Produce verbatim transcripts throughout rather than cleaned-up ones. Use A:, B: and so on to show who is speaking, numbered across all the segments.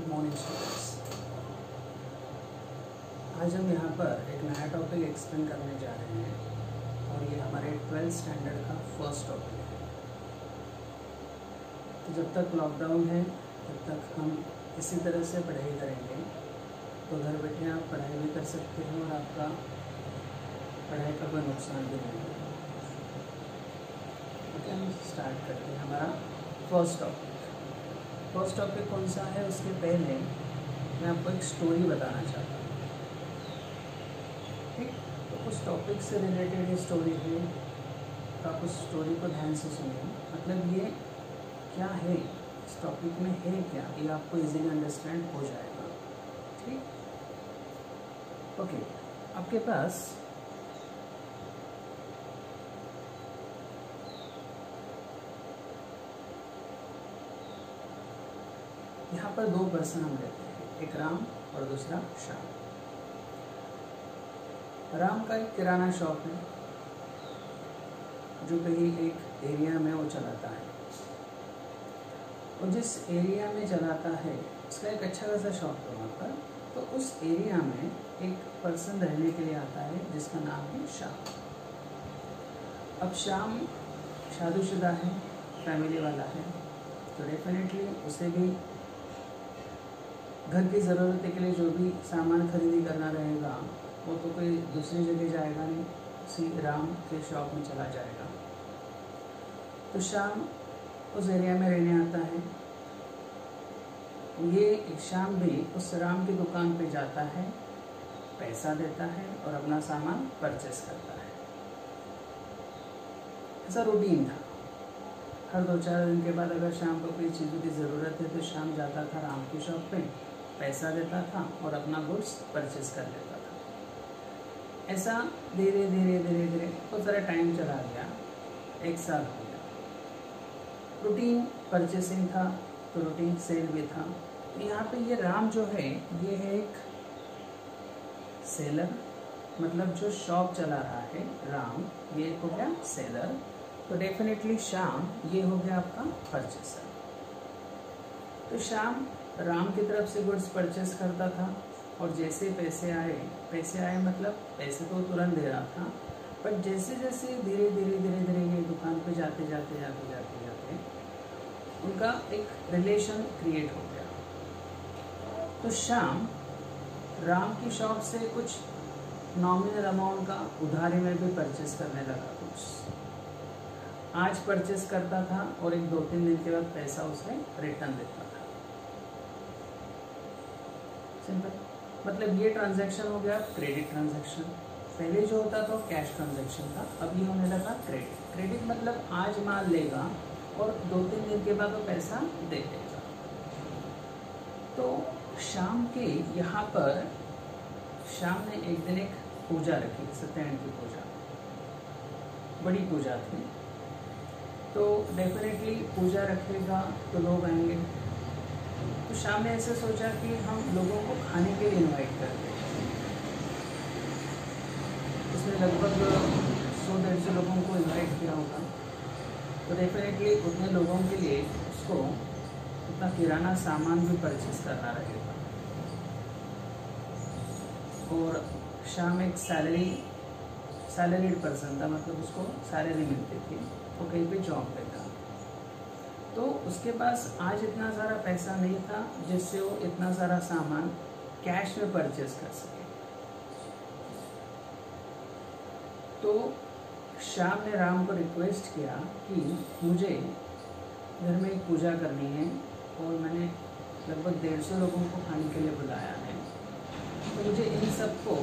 A: Good morning students. आज हम यहाँ पर एक नया टॉपिक एक्सप्लेन करने जा रहे हैं और ये हमारे ट्वेल्थ स्टैंडर्ड का फर्स्ट टॉपिक है। तो जब तक लॉकडाउन है तब तक हम इसी तरह से पढ़ाई करेंगे, तो घर बैठे आप पढ़ाई भी कर सकते हो और आपका पढ़ाई का कोई नुकसान भी नहीं होगा। ओके, हम स्टार्ट करते हैं हमारा फर्स्ट टॉपिक। फर्स्ट टॉपिक कौन सा है, उसके पहले मैं आपको एक स्टोरी बताना चाहता हूँ। ठीक, तो उस टॉपिक से रिलेटेड ये स्टोरी है, तो आप उस स्टोरी को ध्यान से सुनिए। मतलब ये क्या है, इस टॉपिक में है क्या, ये आपको इजीली अंडरस्टैंड हो जाएगा। ठीक, ओके। आपके पास यहाँ पर दो पर्सन हम लेते हैं, एक राम और दूसरा श्याम। राम का एक किराना शॉप है जो कहीं एक एरिया में वो चलाता है, और जिस एरिया में चलाता है उसका एक अच्छा खासा शॉप है वहाँ पर। तो उस एरिया में एक पर्सन रहने के लिए आता है जिसका नाम है श्याम। अब श्याम शादीशुदा है, फैमिली वाला है, तो डेफिनेटली उसे भी घर की ज़रूरत के लिए जो भी सामान खरीदी करना रहेगा वो तो कोई दूसरी जगह जाएगा नहीं, उसी राम के शॉप में चला जाएगा। तो श्याम उस एरिया में रहने आता है। ये श्याम भी उस राम की दुकान पे जाता है, पैसा देता है और अपना सामान परचेस करता है। ऐसा रूटीन था। हर दो चार दिन के बाद अगर शाम को कोई चीज़ों की ज़रूरत है तो शाम जाता था राम की शॉप पे, पैसा देता था और अपना गुड्स परचेस कर लेता था। ऐसा धीरे धीरे धीरे धीरे बहुत सारा टाइम चला गया, एक साल हो गया। रूटीन परचेसिंग था तो रूटीन सेल भी था। तो यहाँ पे ये राम जो है ये है एक सेलर, मतलब जो शॉप चला रहा है राम, ये हो गया सेलर। तो डेफिनेटली श्याम ये हो गया आपका परचेसर। तो श्याम राम की तरफ से गुड्स परचेस करता था और जैसे पैसे आए पैसे आए मतलब पैसे तो तुरंत दे रहा था, बट जैसे जैसे धीरे धीरे धीरे धीरे ये दुकान पे जाते जाते जाते जाते जाते उनका एक रिलेशन क्रिएट हो गया। तो श्याम राम की शॉप से कुछ नॉमिनल अमाउंट का उधारी में भी परचेस करने लगा। कुछ आज परचेस करता था और एक दो तीन दिन के बाद पैसा उसे रिटर्न देता था। सिंपल, मतलब ये ट्रांजैक्शन हो गया क्रेडिट ट्रांजैक्शन। पहले जो होता था कैश ट्रांजैक्शन था, अब ये होने लगा क्रेडिट। क्रेडिट मतलब आज माल लेगा और दो तीन दिन के बाद वो पैसा दे देगा। तो शाम के यहाँ पर शाम ने एक दिन एक पूजा रखी, सत्यनारायण की पूजा, बड़ी पूजा थी। तो डेफिनेटली पूजा रखेगा तो लोग आएंगे। तो शाम ने ऐसे सोचा कि हम लोगों को खाने के लिए इनवाइट करते हैं। उसने लगभग सौ डेढ़ सौ लोगों को इनवाइट किया होगा। तो डेफिनेटली उतने लोगों के लिए उसको उतना किराना सामान भी परचेस करना रहेगा। और शाम एक सैलरी सैलरीड पर्सन था, मतलब उसको सैलरी मिलती थी, वो कहीं पे जॉब पे था। तो उसके पास आज इतना सारा पैसा नहीं था जिससे वो इतना सारा सामान कैश में परचेस कर सके। तो श्याम ने राम को रिक्वेस्ट किया कि मुझे घर में एक पूजा करनी है और मैंने लगभग डेढ़ सौ लोगों को खाने के लिए बुलाया है, तो मुझे इन सब को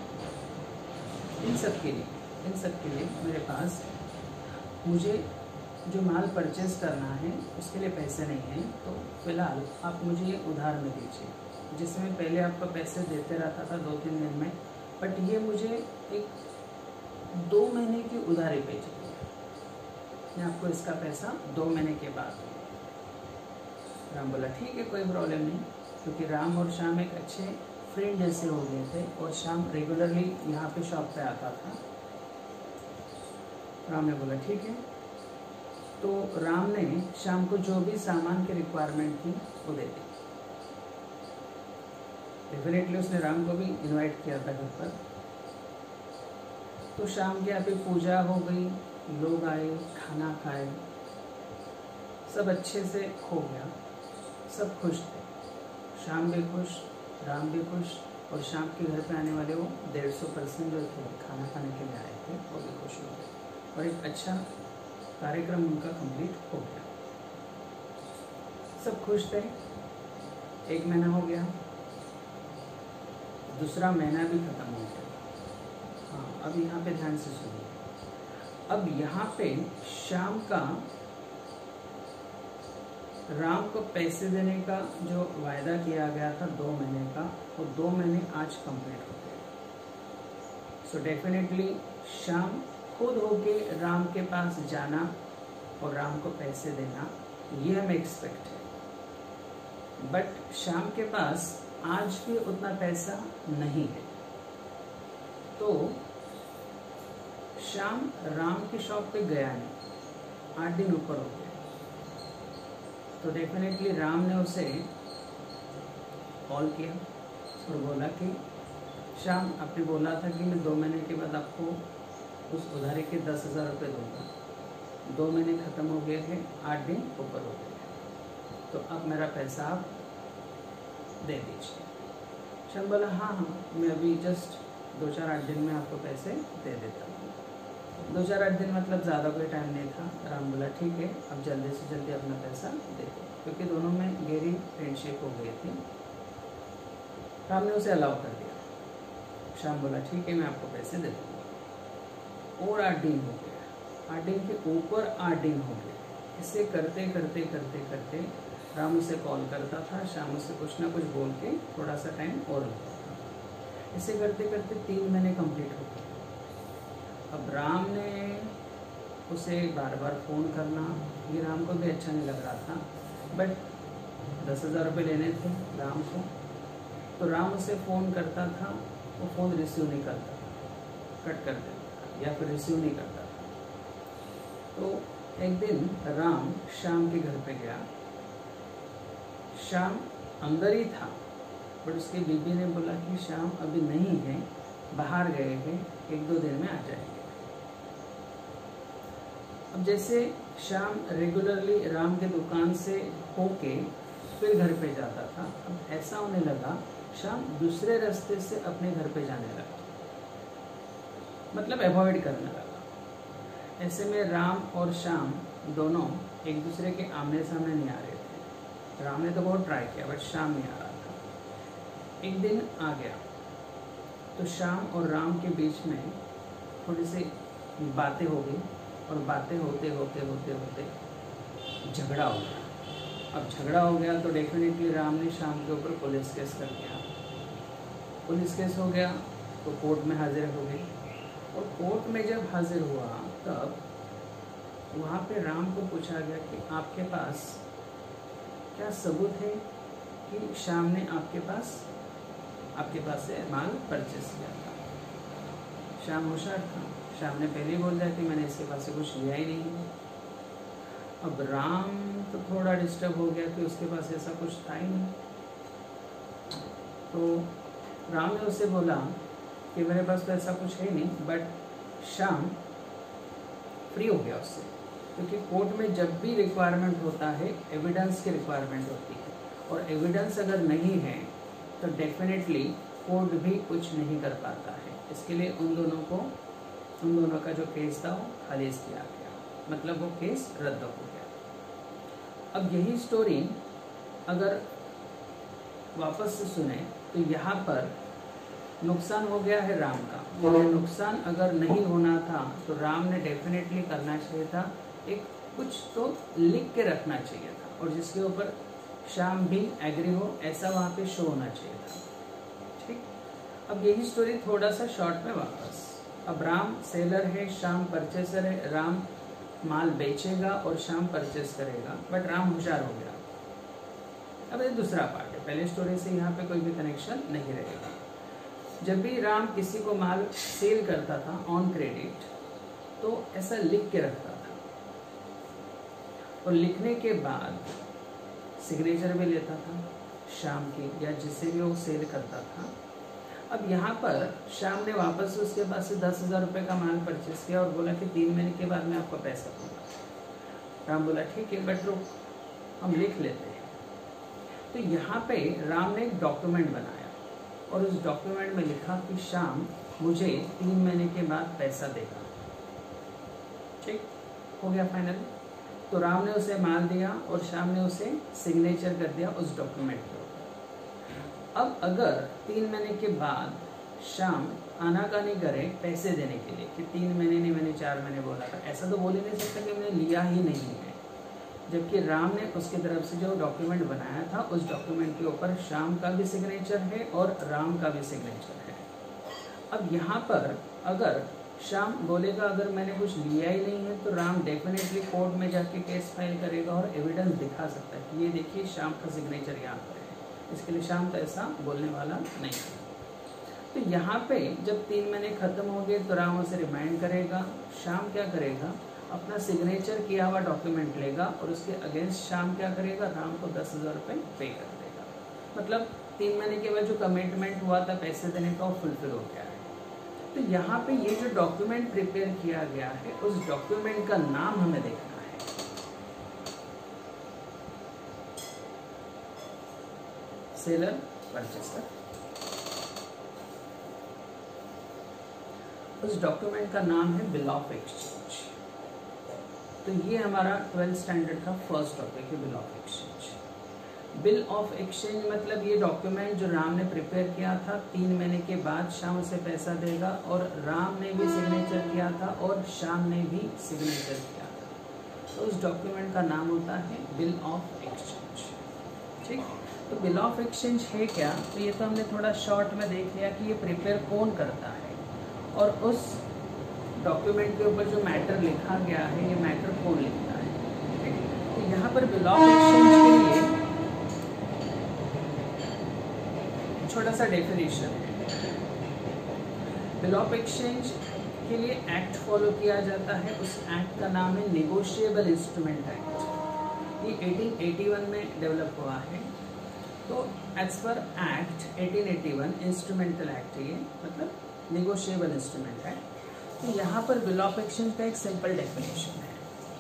A: इन सब के लिए इन सब के लिए मेरे पास मुझे जो माल परचेस करना है उसके लिए पैसे नहीं हैं, तो फिलहाल आप मुझे ये उधार में दीजिए। जिसमें पहले आपका पैसे देते रहता था दो तीन दिन में, बट ये मुझे एक दो महीने की उधारी पे चाहिए। मैं आपको इसका पैसा दो महीने के बाद दूँगा। राम बोला ठीक है, कोई प्रॉब्लम नहीं, क्योंकि राम और श्याम एक अच्छे फ्रेंड जैसे हो गए थे और श्याम रेगुलरली यहाँ पे शॉप पे आता था। राम ने बोला ठीक है। तो राम ने श्याम को जो भी सामान की रिक्वायरमेंट थी वो दे दी। डेफिनेटली उसने राम को भी इनवाइट किया था घर पर। तो शाम के यहाँ पे पूजा हो गई, लोग आए, खाना खाए, सब अच्छे से हो गया, सब खुश थे। शाम भी खुश, राम भी खुश, और शाम के घर पे आने वाले वो डेढ़ सौ पर्सन जो थे खाना खाने के लिए आए थे वो भी खुश हो गए, और एक अच्छा कार्यक्रम उनका कंप्लीट हो गया। सब खुश थे। एक महीना हो गया, दूसरा महीना भी खत्म हो गया। हाँ, अब यहाँ पे ध्यान से सुनिए। अब यहाँ पे शाम का राम को पैसे देने का जो वायदा किया गया था दो महीने का, वो दो महीने आज कंप्लीट हो गए। सो डेफिनेटली शाम खुद होके राम के पास जाना और राम को पैसे देना, ये हमें एक्सपेक्ट है। बट शाम के पास आज भी उतना पैसा नहीं है। तो शाम राम की शॉप पे गया नहीं, आठ दिन ऊपर हो गए। तो डेफिनेटली राम ने उसे कॉल किया और बोला कि शाम, आपने बोला था कि मैं दो महीने के बाद आपको उस उधारी के दस हज़ार रुपये दूंगा। दो महीने ख़त्म हो गए हैं, आठ दिन ऊपर हो गए, तो अब मेरा पैसा आप दे दीजिए। शाम बोला हाँ हाँ, मैं अभी जस्ट दो चार आठ दिन में आपको पैसे दे देता हूँ। दो चार आठ दिन मतलब ज़्यादा कोई टाइम नहीं था। राम बोला ठीक है, अब जल्दी से जल्दी अपना पैसा दे दो, क्योंकि दोनों में गहरी फ्रेंडशिप हो गई थी। राम ने उसे अलाउ कर दिया। शाम बोला ठीक है, मैं आपको पैसे दे दूँगा। और आठ दिन हो गया, आठ दिन के ऊपर आठ दिन हो गए। इसे करते करते करते करते राम उसे कॉल करता था, शाम उसे कुछ ना कुछ बोल के थोड़ा सा टाइम और लगता था। इसे करते करते तीन महीने कंप्लीट हो गए। अब राम ने उसे बार बार फ़ोन करना, ये राम को भी अच्छा नहीं लग रहा था। बट दस हज़ार रुपये लेने थे राम को, तो राम उसे फ़ोन करता था, वो फ़ोन रिसीव नहीं करता था, कट कर देता था या फिर रिसीव नहीं करता था। तो एक दिन राम शाम के घर पे गया। शाम अंदर ही था, बट उसकी बीबी ने बोला कि शाम अभी नहीं है, बाहर गए हैं, एक दो दिन में आ जाएंगे। अब जैसे शाम रेगुलरली राम के दुकान से होके फिर घर पे जाता था, अब ऐसा होने लगा शाम दूसरे रास्ते से अपने घर पे जाने लगा, मतलब अवॉइड करने लगा। ऐसे में राम और शाम दोनों एक दूसरे के आमने सामने नहीं आ रहे थे। राम ने तो बहुत ट्राई किया, बट शाम नहीं आ रहा था। एक दिन आ गया तो शाम और राम के बीच में थोड़ी सी बातें हो गई, और बातें होते होते होते होते झगड़ा हो गया। अब झगड़ा हो गया तो डेफिनेटली राम ने शाम के ऊपर पुलिस केस कर दिया। पुलिस केस हो गया तो कोर्ट में हाजिर हो गई, और कोर्ट में जब हाजिर हुआ तब वहाँ पे राम को पूछा गया कि आपके पास क्या सबूत है कि शाम ने आपके पास आपके पास से माल परचेस किया था। शाम होशियार था, शाम ने पहले ही बोल दिया कि मैंने इसके पास से कुछ लिया ही नहीं है। अब राम तो थोड़ा डिस्टर्ब हो गया कि उसके पास ऐसा कुछ था ही नहीं। तो राम ने उससे बोला कि मेरे पास तो ऐसा कुछ है नहीं, बट शाम फ्री हो गया उससे, क्योंकि कोर्ट में जब भी रिक्वायरमेंट होता है एविडेंस की रिक्वायरमेंट होती है, और एविडेंस अगर नहीं है तो डेफिनेटली कोर्ट भी कुछ नहीं कर पाता है। इसके लिए उन दोनों को उन दोनों का जो केस था वो खारिज किया गया, मतलब वो केस रद्द हो गया। अब यही स्टोरी अगर वापस से सुने तो यहाँ पर नुकसान हो गया है राम का, और नुकसान अगर नहीं होना था तो राम ने डेफिनेटली करना चाहिए था, एक कुछ तो लिख के रखना चाहिए था, और जिसके ऊपर शाम भी एग्री हो, ऐसा वहाँ पे शो होना चाहिए था। ठीक, अब यही स्टोरी थोड़ा सा शॉर्ट में वापस। अब राम सेलर है, शाम परचेसर है। राम माल बेचेगा और शाम परचेस करेगा, बट राम होशियार हो गया। अब ये दूसरा पार्ट है, पहले स्टोरी से यहाँ पे कोई भी कनेक्शन नहीं रहेगा। जब भी राम किसी को माल सेल करता था ऑन क्रेडिट, तो ऐसा लिख के रखता था, और लिखने के बाद सिग्नेचर भी लेता था, श्याम की, या जिससे भी वो सेल करता था। अब यहाँ पर श्याम ने वापस उसके पास से दस हजार रुपये का माल परचेस किया और बोला कि तीन महीने के बाद मैं आपको पैसा दूंगा। राम बोला ठीक है बट रुक, हम लिख लेते हैं। तो यहाँ पे राम ने एक डॉक्यूमेंट बनाया और उस डॉक्यूमेंट में लिखा कि श्याम मुझे तीन महीने के बाद पैसा देगा। ठीक हो गया फाइनल। तो राम ने उसे माल दिया और श्याम ने उसे सिग्नेचर कर दिया उस डॉक्यूमेंट के ऊपर। अब अगर तीन महीने के बाद श्याम आनाकानी करे पैसे देने के लिए कि तीन महीने नहीं मैंने चार महीने बोला था, ऐसा तो बोल ही नहीं सकता कि मैंने लिया ही नहीं है, जबकि राम ने उसकी तरफ से जो डॉक्यूमेंट बनाया था उस डॉक्यूमेंट के ऊपर श्याम का भी सिग्नेचर है और राम का भी सिग्नेचर है। अब यहाँ पर अगर श्याम बोलेगा अगर मैंने कुछ लिया ही नहीं है, तो राम डेफिनेटली कोर्ट में जाके केस फाइल करेगा और एविडेंस दिखा सकता है कि ये देखिए श्याम का सिग्नेचर यहाँ पर है। इसके लिए श्याम तो ऐसा बोलने वाला नहीं है। तो यहाँ पे जब तीन महीने खत्म हो गए तो राम उसे रिमाइंड करेगा। श्याम क्या करेगा, अपना सिग्नेचर किया हुआ डॉक्यूमेंट लेगा और उसके अगेंस्ट श्याम क्या करेगा, राम को दस हजार रुपये पे कर देगा। मतलब तीन महीने के बाद जो कमिटमेंट हुआ था पैसे देने का वो फुलफिल हो गया है। तो यहाँ पे ये जो डॉक्यूमेंट प्रिपेयर किया गया है उस डॉक्यूमेंट का नाम हमें देखना है। Seller purchaser. उस डॉक्यूमेंट का नाम है बिल ऑफ एक्सचेंज। तो ये हमारा ट्वेल्थ स्टैंडर्ड का फर्स्ट टॉपिक है, bill of exchange. Bill of exchange मतलब ये डॉक्यूमेंट जो राम ने प्रिपेयर किया था, तीन महीने के बाद श्याम उसे पैसा देगा और राम ने भी सिग्नेचर किया था और श्याम ने भी सिग्नेचर किया था। तो उस डॉक्यूमेंट का नाम होता है बिल ऑफ एक्सचेंज। ठीक, तो बिल ऑफ एक्सचेंज है क्या, तो ये तो हमने थोड़ा शॉर्ट में देख लिया कि ये प्रिपेयर कौन करता है और उस डॉक्यूमेंट के ऊपर जो मैटर लिखा गया है ये मैटर कौन लिखता है। ठीक, तो यहाँ पर बिल ऑफ एक्सचेंज के लिए छोटा सा डेफिनेशन है। बिल ऑफ एक्सचेंज के लिए एक्ट फॉलो किया जाता है, उस एक्ट का नाम है नेगोशिएबल इंस्ट्रूमेंट एक्ट। ये अठारह सौ इक्यासी में डेवलप हुआ है। तो एज पर एक्ट अठारह सौ इक्यासी इंस्ट्रूमेंटल एक्ट है, ये मतलब नेगोशिएबल इंस्ट्रूमेंट है। तो यहाँ पर बिल ऑफ एक्सचेंज का एक सिंपल डेफिनेशन है।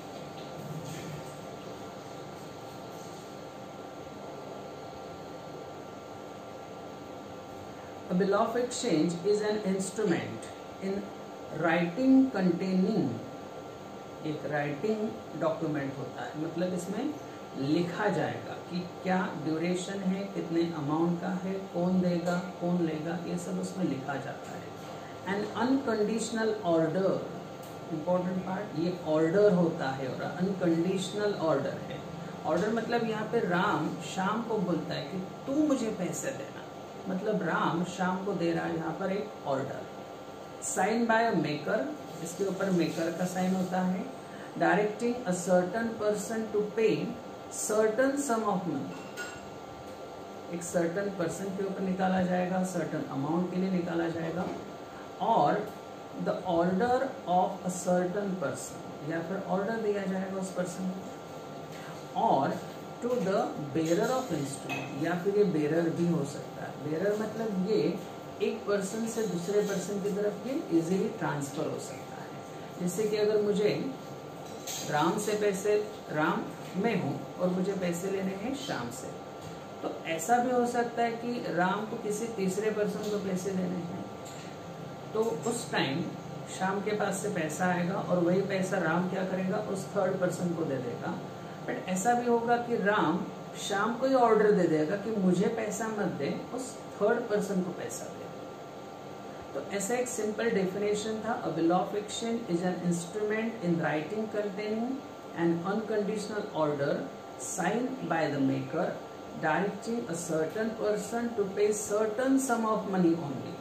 A: A bill of exchange is an instrument in writing containing, एक राइटिंग डॉक्यूमेंट होता है, मतलब इसमें लिखा जाएगा कि क्या ड्यूरेशन है, कितने अमाउंट का है, कौन देगा, कौन लेगा, ये सब उसमें लिखा जाता है। An unconditional order, important part, ये ऑर्डर होता है और अनकंडीशनल ऑर्डर है। ऑर्डर मतलब यहाँ पे राम श्याम को बोलता है कि तू मुझे पैसे देना, मतलब राम श्याम को दे रहा है यहाँ पर एक order. Sign by a maker, इसके ऊपर मेकर का साइन होता है। Directing a certain person to pay certain sum of money, एक सर्टन पर्सन के ऊपर निकाला जाएगा, सर्टन अमाउंट के लिए निकाला जाएगा। और the order of a certain person, या फिर ऑर्डर दिया जाएगा उस पर्सन को। और to the bearer of instrument, या फिर ये बेरर भी हो सकता है। बेरर मतलब ये एक पर्सन से दूसरे पर्सन की तरफ ये इजीली ट्रांसफर हो सकता है। जैसे कि अगर मुझे राम से पैसे, राम मैं हूँ और मुझे पैसे लेने हैं श्याम से, तो ऐसा भी हो सकता है कि राम को किसी तीसरे पर्सन को पैसे देने हैं, तो उस टाइम श्याम के पास से पैसा आएगा और वही पैसा राम क्या करेगा, उस थर्ड पर्सन को दे देगा। बट ऐसा भी होगा कि राम श्याम को ये ऑर्डर दे देगा कि मुझे पैसा मत दे, उस थर्ड पर्सन को पैसा दे। तो ऐसा एक सिंपल डेफिनेशन था। A bill of exchange is an instrument in writing containing an unconditional order signed by the maker directing a certain person to pay certain sum of money only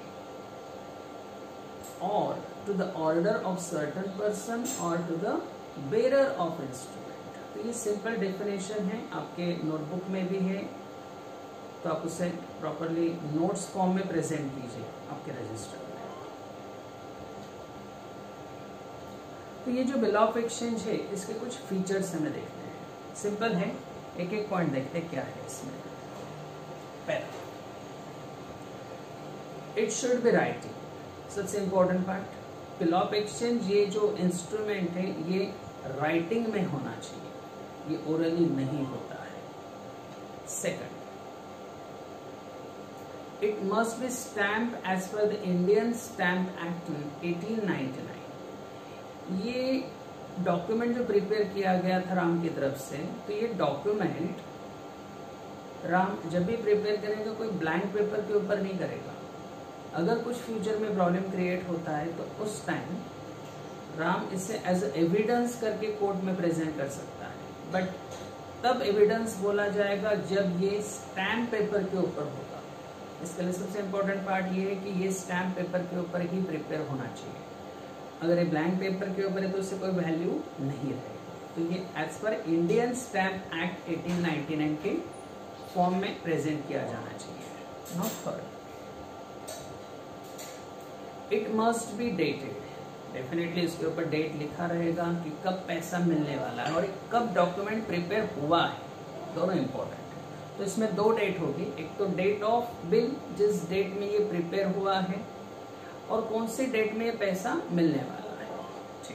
A: और to the order of certain person और to the bearer of instrument. तो ये simple definition है, आपके notebook में भी है, तो आप उसे प्रॉपरली नोट्स फॉर्म में प्रेजेंट कीजिए आपके रजिस्टर में। तो ये जो बिल ऑफ एक्सचेंज है इसके कुछ फीचर्स हमें देखने हैं। सिंपल है, एक एक पॉइंट देखते हैं क्या है इसमें। Para. It should be writing, सबसे important part, bill of exchange ये जो इंस्ट्रूमेंट है ये राइटिंग में होना चाहिए, ये ओरली नहीं होता है। Second, it must be stamp as per the Indian stamp act eighteen ninety nine. ये डॉक्यूमेंट जो प्रिपेयर किया गया था राम की तरफ से, तो ये डॉक्यूमेंट राम जब भी प्रिपेयर करेगा कोई ब्लैंक पेपर के ऊपर नहीं करेगा। अगर कुछ फ्यूचर में प्रॉब्लम क्रिएट होता है तो उस टाइम राम इसे एज एविडेंस करके कोर्ट में प्रेजेंट कर सकता है, बट तब एविडेंस बोला जाएगा जब ये स्टैम्प पेपर के ऊपर होगा। इसके लिए सबसे इम्पोर्टेंट पार्ट ये है कि ये स्टैम्प पेपर के ऊपर ही प्रिपेयर होना चाहिए। अगर ये ब्लैंक पेपर के ऊपर है तो उससे कोई वैल्यू नहीं रहेगी। तो ये as per Indian stamp act eighteen ninety nine के फॉर्म में प्रेजेंट किया जाना चाहिए। Not third, it must be dated. Definitely इसके ऊपर डेट लिखा रहेगा कि कब पैसा मिलने वाला है और कब डॉक्यूमेंट प्रिपेयर हुआ है, दोनों इंपॉर्टेंट है। तो इसमें दो डेट होगी, एक तो डेट ऑफ बिल जिस डेट में ये प्रिपेयर हुआ है और कौन सी डेट में ये पैसा मिलने वाला है। ठीक,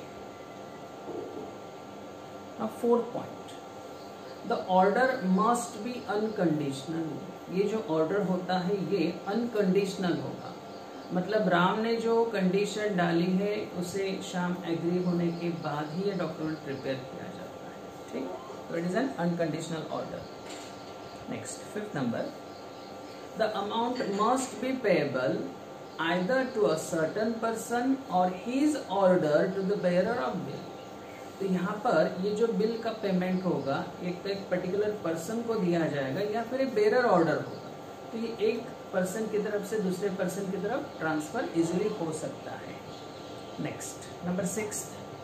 A: अब fourth point, the order must be unconditional. ये जो ऑर्डर होता है ये अनकंडीशनल होगा, मतलब राम ने जो कंडीशन डाली है उसे श्याम एग्री होने के बाद ही ये डॉक्यूमेंट प्रिपेयर किया जाता है। ठीक, तो it is an unconditional order. Next, fifth number, the amount must be payable either to a certain person or his order to the bearer of bill। तो यहाँ पर ये जो बिल का पेमेंट होगा एक तो एक पर्टिकुलर पर्सन को दिया जाएगा या फिर एक बेरर ऑर्डर होगा। तो ये एक पर्सन की तरफ से दूसरे पर्सन की तरफ ट्रांसफर इजिली हो सकता है। Next, number six,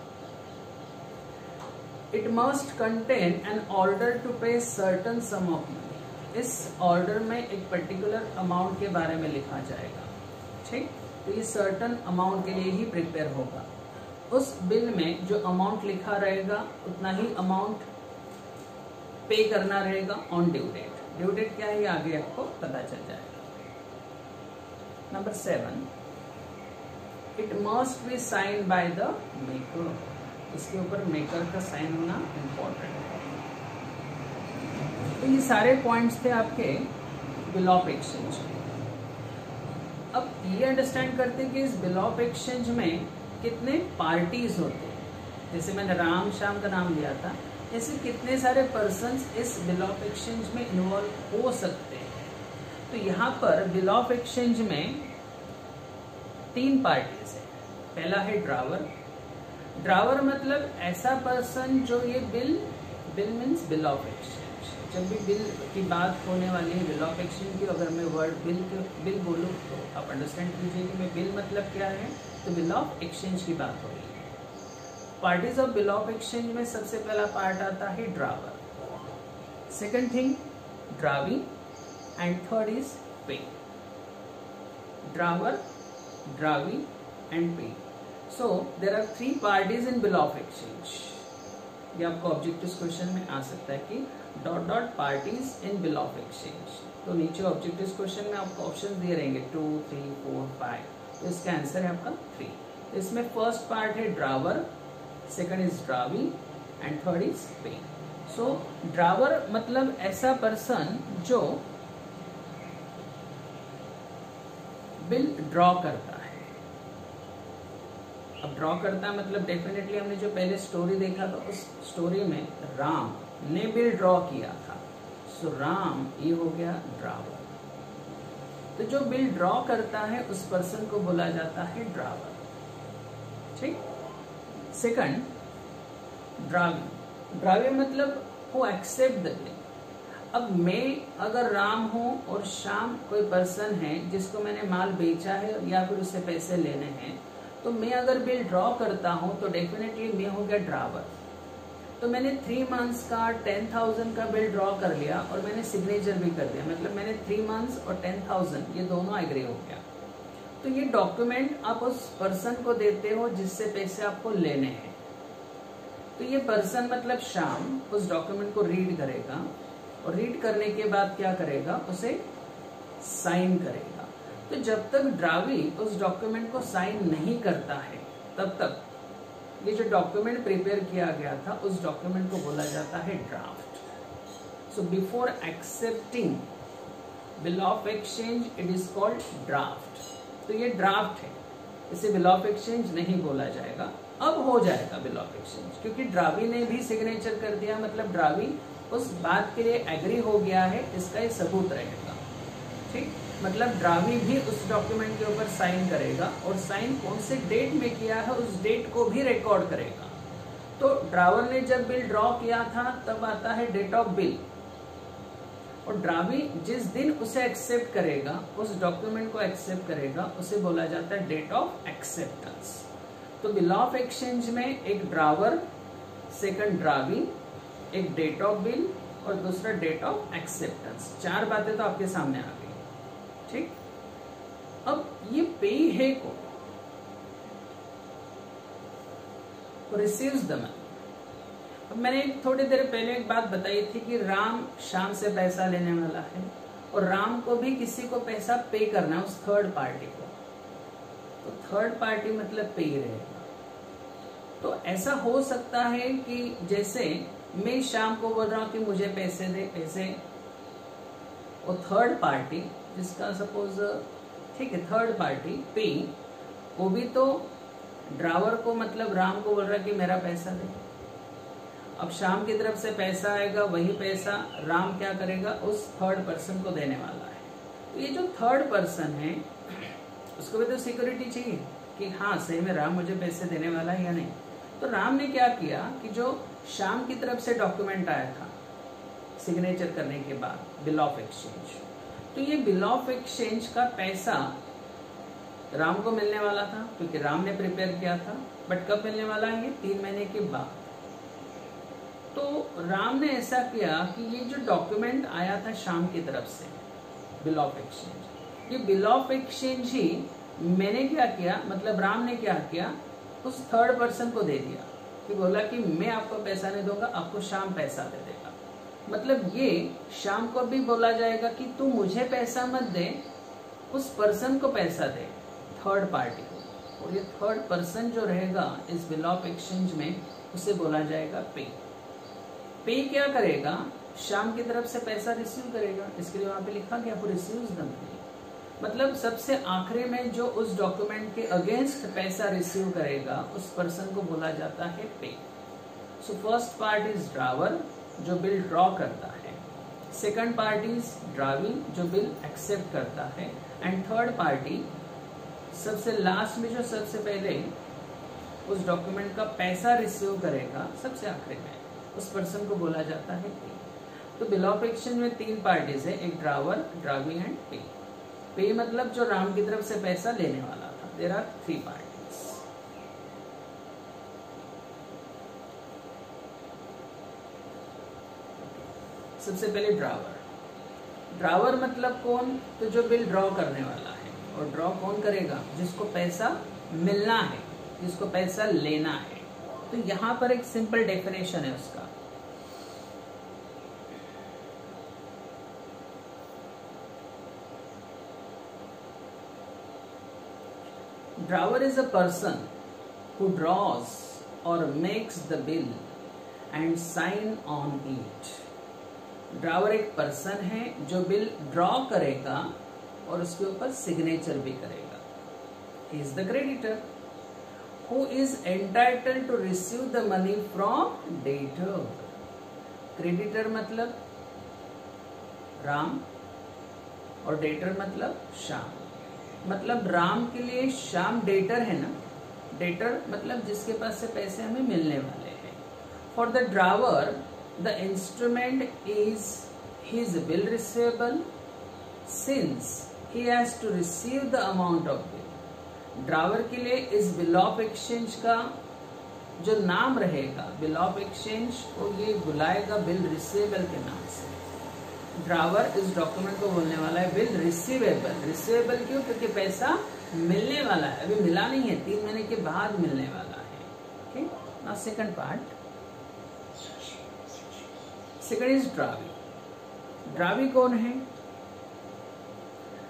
A: it must contain an order to pay certain sum of money. इस ऑर्डर में एक पर्टिकुलर अमाउंट के बारे में लिखा जाएगा। ठीक, तो ये सर्टन अमाउंट के लिए ही प्रिपेयर होगा। उस बिल में जो अमाउंट लिखा रहेगा उतना ही अमाउंट पे करना रहेगा on due date. Due date क्या है आगे आपको पता चल जाएगा। Number seven, it must be sign by the maker. इसके ऊपर मेकर का साइन होना इम्पोर्टेंट है। तो ये सारे पॉइंट्स थे आपके बिल ऑफ एक्सचेंज। अब ये अंडरस्टैंड करते कि इस बिल ऑफ एक्सचेंज में कितने पार्टीज होते हैं। जैसे मैंने राम श्याम का नाम लिया था, ऐसे कितने सारे पर्सन्स इस बिल ऑफ एक्सचेंज में इन्वॉल्व हो सकते हैं। तो यहाँ पर बिल ऑफ एक्सचेंज में तीन पार्टीज है। पहला है ड्रावर। ड्रावर मतलब ऐसा पर्सन जो ये bill, bill means bill of exchange. जब भी बिल की बात होने वाली है बिल ऑफ एक्सचेंज की, अगर मैं वर्ड बिल बिल बोलूँ तो आप अंडरस्टैंड कीजिए कि मैं बिल मतलब क्या है, तो बिल ऑफ एक्सचेंज की बात हो रही है। Parties of bill of exchange में सबसे पहला पार्ट आता है drawer, second thing drawing and third is payee. Drawer, drawing and payee. So there are three parties in bill of exchange. ये आपको ऑब्जेक्टिव क्वेश्चन में आ सकता है कि dot dot parties in bill of exchange. तो नीचे ऑब्जेक्टिव क्वेश्चन में आपको ऑप्शन दिए रहेंगे टू, थ्री, फोर, फाइव। तो इसका आंसर है आपका थ्री। इसमें फर्स्ट पार्ट है drawer, second is drawing and third is payee. So drawer मतलब ऐसा पर्सन जो बिल ड्रॉ करता है। अब ड्रॉ करता है मतलब डेफिनेटली हमने जो पहले स्टोरी देखा था उस स्टोरी में राम ने बिल ड्रॉ किया था। सो राम ये हो गया ड्रावर। तो जो बिल ड्रॉ करता है उस पर्सन को बोला जाता है ड्रावर। ठीक, सेकंड ड्राविंग। ड्राविंग मतलब हु एक्सेप्ट द बिल। अब मैं अगर राम हूं और श्याम कोई पर्सन है जिसको मैंने माल बेचा है या फिर उससे पैसे लेने हैं, तो मैं अगर बिल ड्रॉ करता हूं तो डेफिनेटली मैं हो गया ड्रावर। तो मैंने थ्री मंथ्स का टेन थाउजेंड का बिल ड्रॉ कर लिया और मैंने सिग्नेचर भी कर दिया, मतलब मैंने थ्री मंथ्स और टेन थाउजेंड ये दोनों एग्री हो गया। तो ये डॉक्यूमेंट आप उस पर्सन को देते हो जिससे पैसे आपको लेने हैं। तो ये पर्सन मतलब श्याम उस डॉक्यूमेंट को रीड करेगा और रीड करने के बाद क्या करेगा, उसे साइन करेगा। तो जब तक ड्रावी उस डॉक्यूमेंट को साइन नहीं करता है तब तक ये जो डॉक्यूमेंट प्रिपेयर किया गया था उस डॉक्यूमेंट को बोला जाता है draft. So before accepting bill of exchange it is called draft. तो ये ड्राफ्ट है, इसे बिल ऑफ एक्सचेंज नहीं बोला जाएगा। अब हो जाएगा बिल ऑफ एक्सचेंज क्योंकि ड्रावी ने भी सिग्नेचर कर दिया, मतलब ड्रावी उस बात के लिए एग्री हो गया है, इसका ये सबूत रहेगा। ठीक, मतलब ड्रावी भी उस डॉक्यूमेंट के ऊपर साइन करेगा और साइन कौन से डेट में किया है उस डेट को भी रिकॉर्ड करेगा। तो ड्रावर ने जब बिल ड्रॉ किया था तब आता है डेट ऑफ बिल, और ड्रावी जिस दिन उसे एक्सेप्ट करेगा, उस डॉक्यूमेंट को एक्सेप्ट करेगा, उसे बोला जाता है डेट ऑफ एक्सेप्टेंस। तो बिल ऑफ एक्सचेंज में एक ड्रावर, सेकंड ड्रावी, एक डेट ऑफ बिल और दूसरा डेट ऑफ एक्सेप्टेंस। चार बातें तो आपके सामने आ गई। ठीक, अब ये पे है को रिसीव्स द मनी। अब मैंने थोड़ी देर पहले एक बात बताई थी कि राम श्याम से पैसा लेने वाला है और राम को भी किसी को पैसा पे करना है, उस थर्ड पार्टी को। तो थर्ड पार्टी मतलब पे ही रहेगा। तो ऐसा हो सकता है कि जैसे मैं शाम को बोल रहा हूं कि मुझे पैसे दे, पैसे, और थर्ड पार्टी जिसका सपोज ठीक है थर्ड पार्टी पे, वो भी तो ड्रावर को मतलब राम को बोल रहा है कि मेरा पैसा दे। अब शाम की तरफ से पैसा आएगा, वही पैसा राम क्या करेगा, उस थर्ड पर्सन को देने वाला है। तो ये जो थर्ड पर्सन है उसको भी तो सिक्योरिटी चाहिए कि हाँ सही में राम मुझे पैसे देने वाला है या नहीं। तो राम ने क्या किया कि जो शाम की तरफ से डॉक्यूमेंट आया था सिग्नेचर करने के बाद बिल ऑफ एक्सचेंज, तो ये बिल ऑफ एक्सचेंज का पैसा राम को मिलने वाला था क्योंकि राम ने प्रिपेयर किया था। बट कब मिलने वाला है? तीन महीने के बाद। तो राम ने ऐसा किया कि ये जो डॉक्यूमेंट आया था शाम की तरफ से बिल ऑफ एक्सचेंज, ये बिल ऑफ एक्सचेंज ही मैंने क्या किया, मतलब राम ने क्या किया, उस थर्ड पर्सन को दे दिया कि बोला कि मैं आपको पैसा नहीं दूंगा, आपको शाम पैसा दे देगा। मतलब ये शाम को भी बोला जाएगा कि तू मुझे पैसा मत दे, उस पर्सन को पैसा दे, थर्ड पार्टी को। और ये थर्ड पर्सन जो रहेगा इस बिल ऑफ एक्सचेंज में उसे बोला जाएगा पे। पे क्या करेगा, शाम की तरफ से पैसा रिसीव करेगा, इसके लिए वहां पे लिखा गया फॉर रिसीव्स द मनी। मतलब सबसे आखिरी में जो उस डॉक्यूमेंट के अगेंस्ट पैसा रिसीव करेगा उस पर्सन को बोला जाता है payee. So first part is drawer जो बिल ड्रॉ करता है, सेकंड पार्टी इज ड्रावी जो बिल एक्सेप्ट करता है, एंड थर्ड पार्टी सबसे लास्ट में जो सबसे पहले उस डॉक्यूमेंट का पैसा रिसीव करेगा सबसे आखिरी में, उस पर्सन को बोला जाता है पे। तो बिल ऑफ एक्सचेंज में तीन पार्टीज है, एक ड्रावर, ड्रावी एंड पे। पे मतलब जो राम की तरफ से पैसा लेने वाला था। There are three parties. सबसे पहले ड्रावर। ड्रावर मतलब कौन, तो जो बिल ड्रॉ करने वाला है। और ड्रॉ कौन करेगा, जिसको पैसा मिलना है, जिसको पैसा लेना है। तो यहां पर एक सिंपल डेफिनेशन है उसका। Drawer is a person who draws or makes the bill and sign on it. Drawer एक पर्सन है जो बिल ड्रॉ करेगा और उसके ऊपर सिग्नेचर भी करेगा। He is the creditor who is entitled to receive the money from debtor. Creditor मतलब राम और डेटर मतलब श्याम। मतलब राम के लिए श्याम डेटर है ना, डेटर मतलब जिसके पास से पैसे हमें मिलने वाले हैं। For the drawer the instrument is his bill receivable since he has to receive the amount of bill. Drawer के लिए इस बिल ऑफ एक्सचेंज का जो नाम रहेगा, बिल ऑफ एक्सचेंज को ये बुलाएगा बिल रिसीवेबल के नाम से। ड्रावर इस डॉक्यूमेंट को बोलने वाला है बिल रिसीवेबल। रिसीवेबल क्यों, क्योंकि पैसा मिलने वाला है, अभी मिला नहीं है, तीन महीने के बाद मिलने वाला है। Okay, now second part, second is drawee. Drawee कौन है,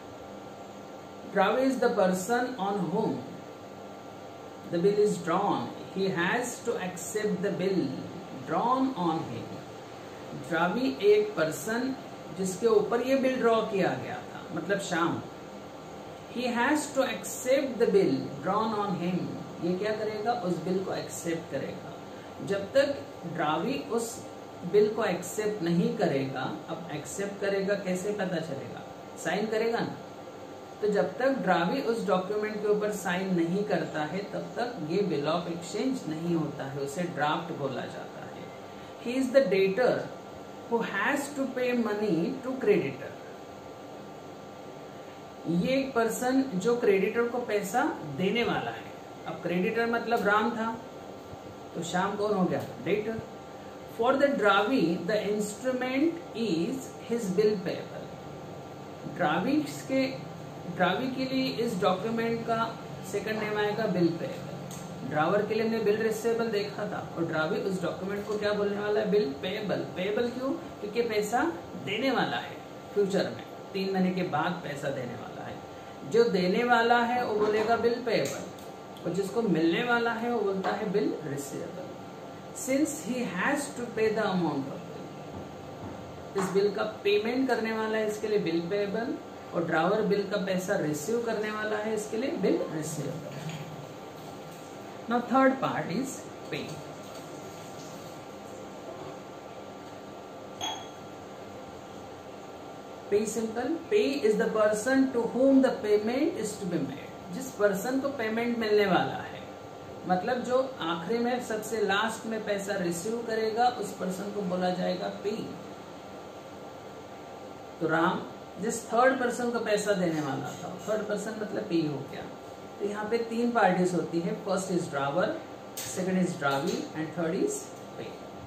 A: Dravi is the person on whom the bill is drawn. He has to accept the bill drawn on him. Dravi एक person जिसके ऊपर ये बिल ड्रॉ किया गया था, मतलब Shyam. He has to accept the bill drawn on him. ये क्या करेगा? उस बिल को एक्सेप्ट करेगा. जब तक ड्रावी उस बिल को एक्सेप्ट नहीं करेगा, अब एक्सेप्ट करेगा कैसे पता चलेगा? साइन करेगा ना. तो जब तक ड्रावी उस डॉक्यूमेंट के ऊपर साइन नहीं करता है तब तक ये बिल ऑफ एक्सचेंज नहीं होता है, उसे ड्राफ्ट बोला जाता है. He is the debtor who has to pay money to creditor. ये एक पर्सन जो क्रेडिटर को पैसा देने वाला है. अब क्रेडिटर मतलब राम था, तो श्याम कौन हो गया? Debtor. For the drawee the instrument is his bill payable. Drawee के ड्रावी के लिए इस डॉक्यूमेंट का सेकंड नेम आएगा बिल पेबल. ड्रावर के लिए हमने बिल रिसीवेबल देखा था, और ड्रावी उस डॉक्यूमेंट को क्या बोलने वाला है? Bill payable. पेबल क्यों? क्योंकि पैसा देने वाला है फ्यूचर में, तीन महीने के बाद पैसा देने वाला है. जो देने वाला है वो बोलेगा बिल पेबल, और जिसको मिलने वाला है वो बोलता है bill receivable. Since he has to pay the amount of bill, इस बिल का पेमेंट करने वाला है, इसके लिए बिल पेबल, और ड्रावर बिल का पैसा रिसीव करने वाला है, इसके लिए bill receivable. Now third part is payee. Payee simple. Payee is the person to whom the payment is to be made. जिस पर्सन को पेमेंट मिलने वाला है, मतलब जो आखिरी में सबसे लास्ट में पैसा रिसीव करेगा, उस पर्सन को बोला जाएगा पे. तो राम जिस थर्ड पर्सन को पैसा देने वाला था, थर्ड पर्सन मतलब पे हो गया. तो यहाँ पे तीन पार्टीज होती है. First is drawer, second is drawee and third is पे.